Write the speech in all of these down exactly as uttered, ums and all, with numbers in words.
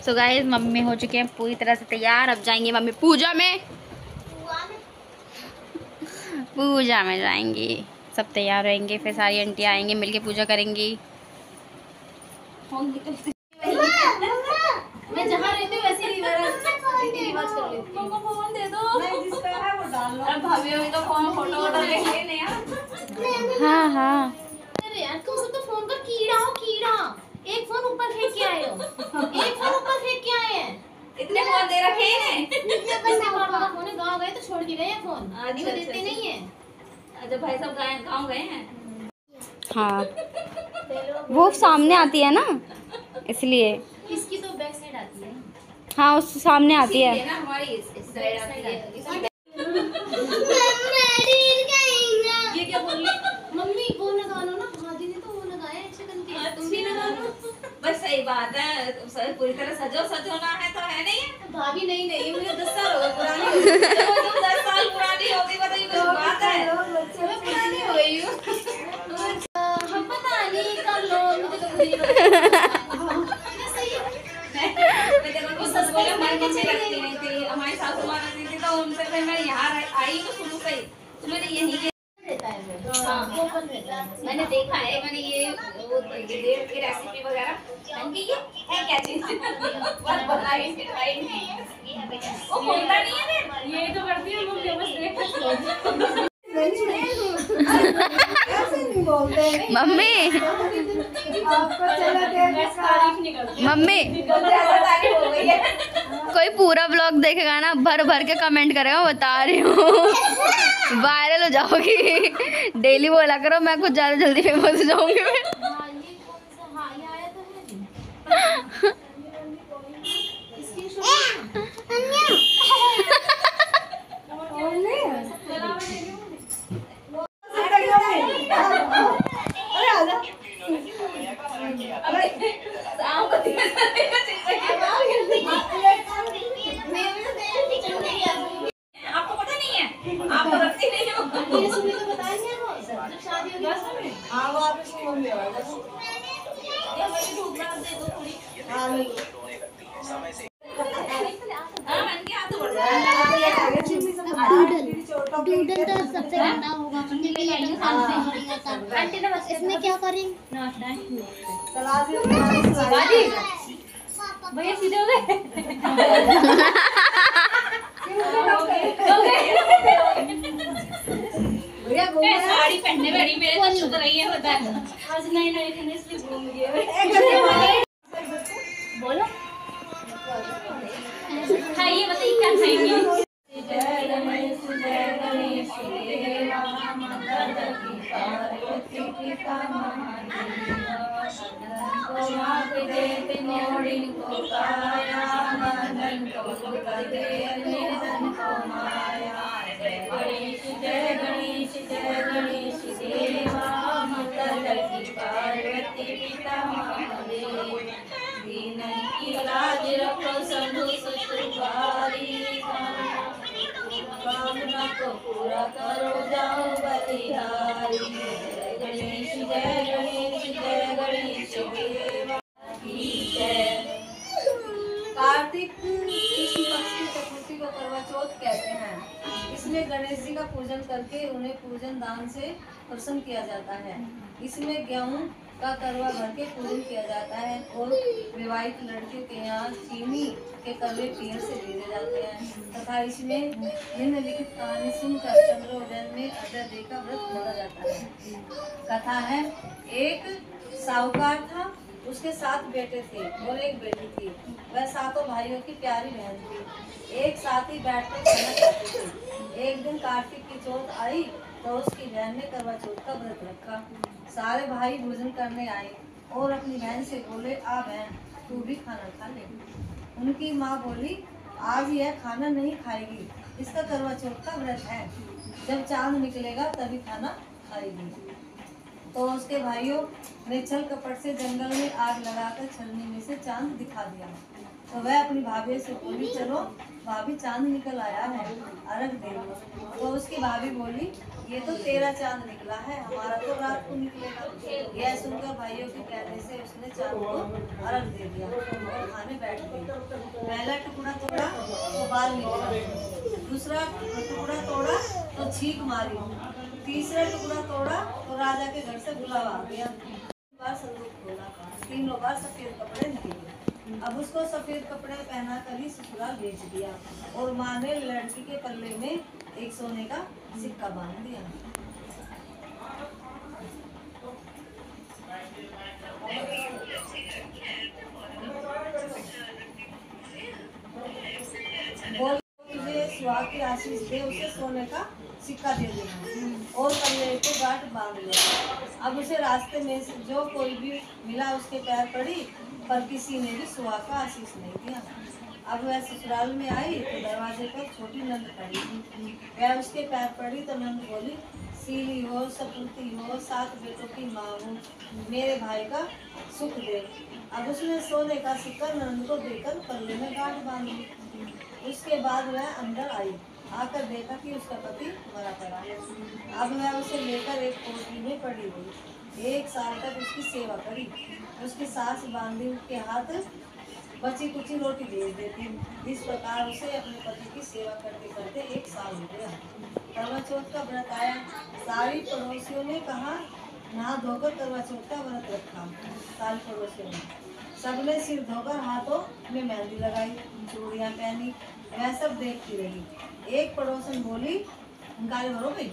So guys mummy हो चुके हैं पूरी तरह से तैयार। अब जाएंगे मम्मी पूजा में, पूजा में जाएंगी। सब तैयार रहेंगे, फिर सारी आंटी आएंगे, मिलके पूजा करेंगी। मैं जहाँ रहती हूँ वैसे रिवाज कर लेती हूँ। फोन दे दो, जिसका है वो डाल लो। अब भाभी अभी तो फोन फोटो वोटो देख लेने यार। हाँ हाँ अरे यार तुम सब तो फोन का कीड़ा हो, कीड़ा। एक फोन ऊपर फेंक के आए हो, एक फोन ऊपर फेंक के आए हैं। इतने फोन दे रखे हैं। पापा का फोन है, गाँव गए तो छोड़ के गए हैं फोन। नहीं वो देते नहीं है। अच्छा भाई सब गाँव गए हैं। हाँ वो सामने आती है ना इसलिए। इसकी तो बैक साइड आती है। हाँ उस सामने आती है। हमारी इस साइड आती है। ये क्या बोल रही मम्मी? वो लगा लो ना, भाभी ने तो वो लगाया है चिकन के। तुम भी लगा लो। बस सही बात है, पूरी तरह सजो सजोना है तो है नहीं है। भाभी नहीं नहीं मुझे दस साल हो गए पुरानी हो गई। तो दस साल पुरानी हो गई बताइए कुछ बात है। मैं पुरानी हो गई हूँ। हम पता नहीं कर लो, मुझे तो खुद ही मैं देखो कुछ सच बोले मन के अच्छी लगती नहीं थी। हमारी सासू माँ रहती थी तो उनसे फिर मैं यहाँ आई तो शुरू से ही तो मैंने यही रहता है। मैंने देखा है, मैंने ये वो की रेसिपी वगैरह मैंने ये है क्या चीज बहुत बनाई ट्राई वो खोलता नहीं है। फिर ये तो करती है मम्मी बस देख मम्मी मम्मी कोई पूरा ब्लॉग देखेगा ना भर भर के कमेंट करेगा, बता रही हूँ वायरल हो जाओगी। डेली बोला करो मैं कुछ ज्यादा जल्दी फेमस हो जाऊंगी मैं। आपको पता नहीं है, आपको रखती नहीं हो। ये सुनी तो बताएंगे वो जब शादी होगी। हां वो आप इसको बोल ले वाला ये हमें ढूंढना दे दो थोड़ी। हां ले समय से हां मन के हाथ बढ़ जाए। डूडल तो सबसे गंदा होगा क्योंकि ये लाइन खाते आंटी ने बस इसमें क्या करें ना चला दे बाजी भैया सीधे हो गए। साड़ी पहनने बैठी मेरे तो चुभ रही है बता। आज नई नई थी इसलिए घूम गए। बोलो खाइए बताइए क्या खाएंगे। जय गणेश जय गणेश देवा मंगल की पार्वती पिता महादेव देते मोड़ी को काया मदन को कदे निधन को माया। जय गणेश जय गणेश जय गणेश देवा मंगल की पार्वती पिता महादेव। दीन की लाज रखो शंभु ससुरारी कामना को पूरा करो जाओ बलिहारी। जय गणेश जय गणेश जय गणेश देवा की जय। कार्तिक कृष्ण पक्ष की चतुर्थी को करवा चौथ कहते हैं। इसमें गणेश जी का पूजन करके उन्हें पूजन दान से प्रसन्न किया जाता है। इसमें गेहूं का करवा भर के पूजन किया जाता है और विवाहित लड़कियों के यहाँ चीनी के करवे पीर से भेजे जाते हैं तथा इसमें निम्नलिखित कहानी सुनकर चंद्रोदय में अजय का व्रत खोला जाता है। कथा है, एक साहूकार था, उसके सात बेटे थे और एक बेटी थी। वह सातों भाइयों की प्यारी बहन थी। एक साथ ही बैठकर खाना खाते थे। एक दिन कार्तिक की चौथ आई तो उसकी बहन ने करवा चौथ का व्रत रखा। सारे भाई भोजन करने आए और अपनी बहन से बोले, आ बहन तू भी खाना खा ले। उनकी माँ बोली, आज यह खाना नहीं खाएगी, इसका करवा चौथ का व्रत है, जब चांद निकलेगा तभी खाना खाएगी। तो उसके भाइयों ने छल कपट से जंगल में आग लगाकर छलनी में से चांद दिखा दिया। तो वह अपनी भाभी से बोली, चलो भाभी चांद निकल आया है, अर्घ दे दो। तो उसकी भाभी बोली, ये तो तेरा चांद निकला है, हमारा तो रात को निकलेगा। यह सुनकर भाइयों के कहने से उसने चांद को अर्घ दे दिया और खाने बैठ दी। पहला टुकड़ा तोड़ा तो बाल निकला, दूसरा टुकड़ा तोड़ा तो छींक मारी, तीसरा टुकड़ा तोड़ा तो राजा के घर से बुलावा आ गया। बार संदूक खोला, तीनों बार सफेद कपड़े निकले। अब उसको सफेद कपड़े पहना कर ही ससुराल भेज दिया और माँ ने लड़की के पल्ले में एक सोने का सिक्का बांध दिया। बोल तुझे सुहाग की आशीष दे, उसे सोने का सिक्का दे देना और पल्ले को गांठ बांध लेना। अब उसे रास्ते में से जो कोई भी मिला उसके पैर पड़ी, पर किसी ने भी सुहाग का आशीष नहीं दिया। अब वह ससुराल में आई तो दरवाजे पर छोटी नंद खड़ी थी। वह उसके पैर पड़ी तो नंद बोली, सीली हो, सपूती हो, सात बेटों की माँ हूँ, मेरे भाई का सुख दे। अब उसने सोने का सिक्का नंद को देकर पल्ले में गांठ बांध ली। उसके बाद वह अंदर आई, आकर देखा कि उसका पति मरा पड़ा है। अब वह उसे लेकर एक कोठरी में पड़ी हुई। एक साल तक उसकी सेवा करी। उसकी सास बांधी के हाथ बची कुची रोटी भेज देती। इस प्रकार उसे अपने पति की सेवा करते करते एक साल हो गया। करवा चौथ का व्रत आया। सारी पड़ोसियों ने कहा नहा धोकर करवा चौथ का व्रत रखा। सारी पड़ोसियों ने सबने सिर धोकर हाथों में मेहंदी लगाई, चूड़ियाँ पहनी। मैं सब देखती रही। एक पड़ोसन बोली, गाली भरो भाई।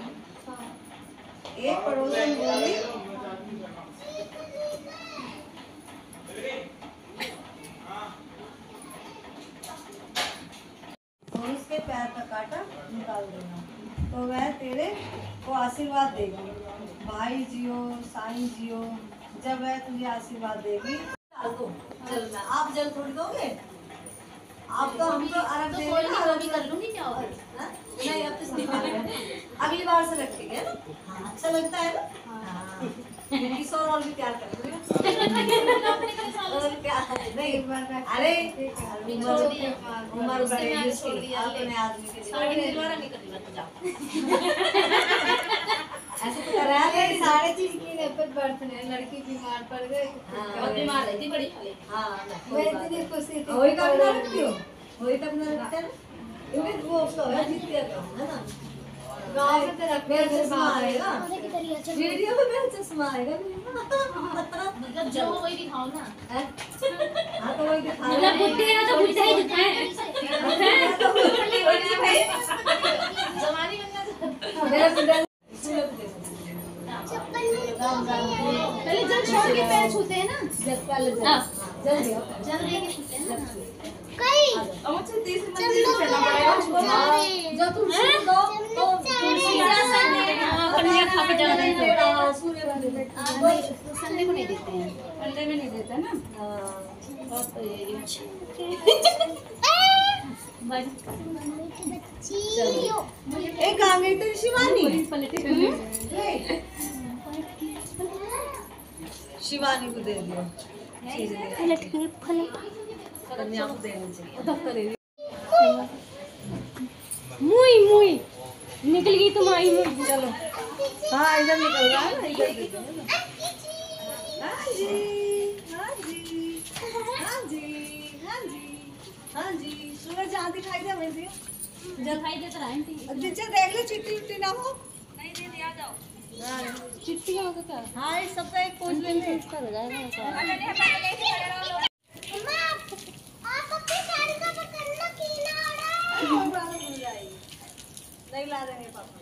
एक पड़ोसन बोली, और उसके पैर का कांटा निकाल देना तो वह तेरे को आशीर्वाद देगी। भाई जियो, साईं जियो। जब वह तुझे आशीर्वाद देगी दो जल में। आप जल थोड़ी दोगे, आप तो हम तो अरब देंगे ना, अरब भी कर लूंगी क्या होगा? नहीं अब तो अगली बार से रखेंगे ना। हाँ, अच्छा लगता है ना। हाँ, किस और और भी तैयार कर दूंगी। और क्या नहीं, अरे उम्र बड़े अपने आदमी के ऐसे तो कर रहा है। साढ़े चीज की नेपथ बर्थडे, लड़की बीमार पड़ गई। हाँ, बीमार रहती बड़ी। हाँ, मैं इतनी खुशी थी। वही कब ना रखती हो, वही कब ना रखते हैं। इन्हें वो उसका है जीत दिया है ना। गाँव में तो रखते हैं, चश्मा आएगा वीडियो में, मेरा चश्मा आएगा मतलब जो वही दिखाओ ना। हाँ तो वही दिखा रहे हैं। बुड्ढे है तो बुड्ढा ही दिखाएं। जवानी बनना मेरा बुड्ढा पहले जल छोड़ के पैर छूते हैं ना। जब पहले जल जल लेके छूते हैं ना। कई अच्छा तीसरी मंजिल से चलना पड़ेगा। जो तुम छू दो तो कन्या खा के जाना है। सूर्य मंदिर संडे को नहीं देते हैं, संडे में नहीं देता ना। बहुत एक आ गई तो शिवानी, शिवानी को दे दियो। कन्या को देनी चाहिए। मुई मुई निकल गई तुम्हारी मुई। चलो हाँ इधर निकल रहा है ना, इधर देखो ना। हाँ जी हाँ जी हाँ जी हाँ जी हाँ जी। सूरज जहाँ दिखाई दे वैसे दिखाई देता रहा है। नीचे देख लो, चिट्ठी उट्टी ना हो। नहीं दीदी आ जाओ। चिट्ठी होगा क्या? हाँ इस सबका एक पोस्ट लेंगे। कर जाएगा नहीं ला रहे पापा।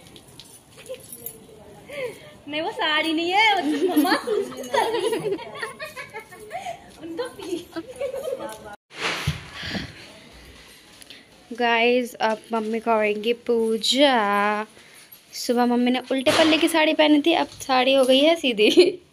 नहीं वो साड़ी नहीं है मम्मा। गाइस अब मम्मी करेंगी पूजा। सुबह मम्मी ने उल्टे पल्ले की साड़ी पहनी थी, अब साड़ी हो गई है सीधी।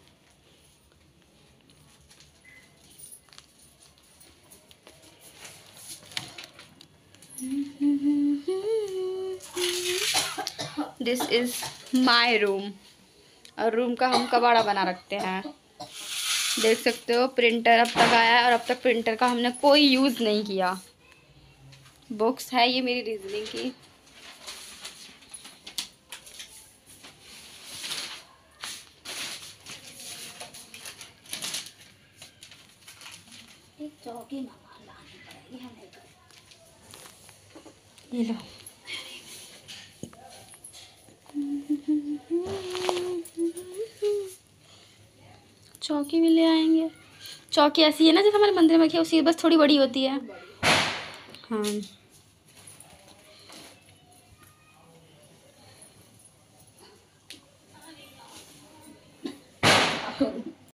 दिस इज माई रूम, और रूम का हम कबाड़ा बना रखते हैं। देख सकते हो प्रिंटर अब तक आया है और अब तक प्रिंटर का हमने कोई यूज़ नहीं किया। बुक्स है ये मेरी रीजनिंग की। एक चौकी मंगा ला। ये लो। चौकी भी ले आएंगे। चौकी ऐसी है ना जैसे हमारे मंदिर में रखी है, उसी बस थोड़ी बड़ी होती है। हाँ